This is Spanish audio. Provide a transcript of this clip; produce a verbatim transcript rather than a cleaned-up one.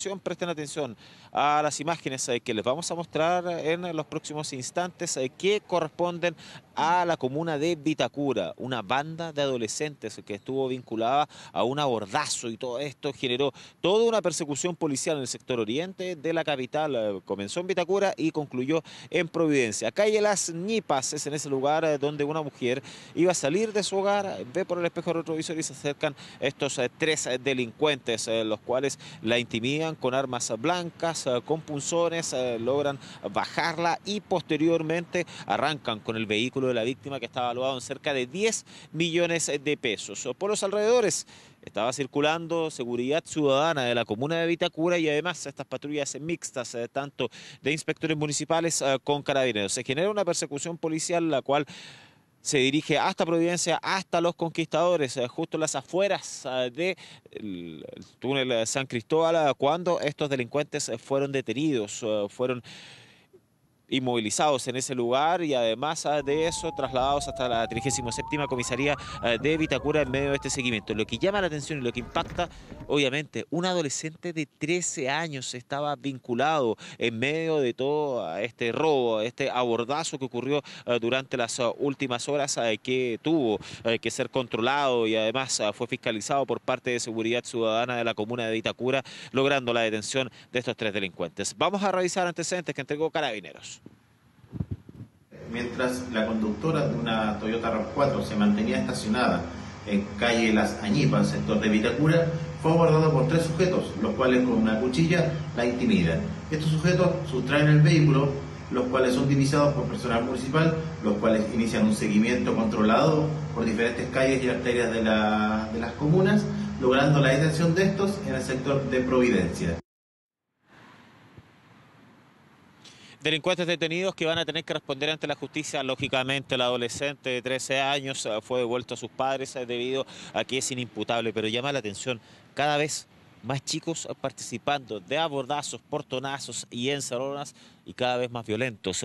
atención, presten atención a las imágenes eh, que les vamos a mostrar en los próximos instantes eh, que corresponden a la comuna de Vitacura, una banda de adolescentes que estuvo vinculada a un abordazo y todo esto generó toda una persecución policial en el sector oriente de la capital. Eh, Comenzó en Vitacura y concluyó en Providencia. Calle Las Ñipas es en ese lugar eh, donde una mujer iba a salir de su hogar, ve por el espejo retrovisor y se acercan estos eh, tres eh, delincuentes, eh, los cuales la intimidan con armas blancas, eh, con punzones, eh, logran bajarla y posteriormente arrancan con el vehículo de la víctima, que estaba valuado en cerca de diez millones de pesos. Por los alrededores estaba circulando seguridad ciudadana de la comuna de Vitacura y además estas patrullas mixtas, eh, tanto de inspectores municipales eh, con carabineros. Se genera una persecución policial, la cual se dirige hasta Providencia, hasta Los Conquistadores, eh, justo en las afueras eh, del túnel San Cristóbal, eh, cuando estos delincuentes eh, fueron detenidos, eh, fueron inmovilizados en ese lugar y además de eso trasladados hasta la trigésima séptima comisaría de Vitacura en medio de este seguimiento. Lo que llama la atención y lo que impacta, obviamente, un adolescente de trece años estaba vinculado en medio de todo este robo, este abordazo que ocurrió durante las últimas horas, que tuvo que ser controlado y además fue fiscalizado por parte de Seguridad Ciudadana de la comuna de Vitacura, logrando la detención de estos tres delincuentes. Vamos a revisar antecedentes que entregó Carabineros. Mientras la conductora de una Toyota RAV cuatro se mantenía estacionada en calle Las Añipas, sector de Vitacura, fue abordado por tres sujetos, los cuales con una cuchilla la intimidan. Estos sujetos sustraen el vehículo, los cuales son divisados por personal municipal, los cuales inician un seguimiento controlado por diferentes calles y arterias de, la, de las comunas, logrando la detención de estos en el sector de Providencia. Delincuentes detenidos que van a tener que responder ante la justicia. Lógicamente, el adolescente de trece años fue devuelto a sus padres debido a que es inimputable, pero llama la atención cada vez más chicos participando de abordazos, portonazos y encerronas, y cada vez más violentos.